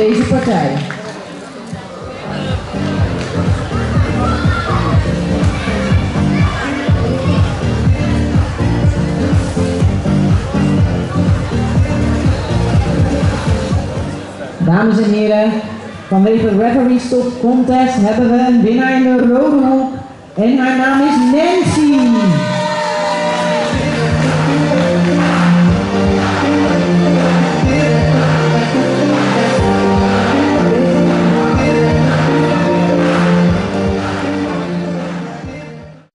deze partij. Dames en heren, vanwege de Referee Stop Contest hebben we een winnaar in de rode hoek en haar naam is Nancy.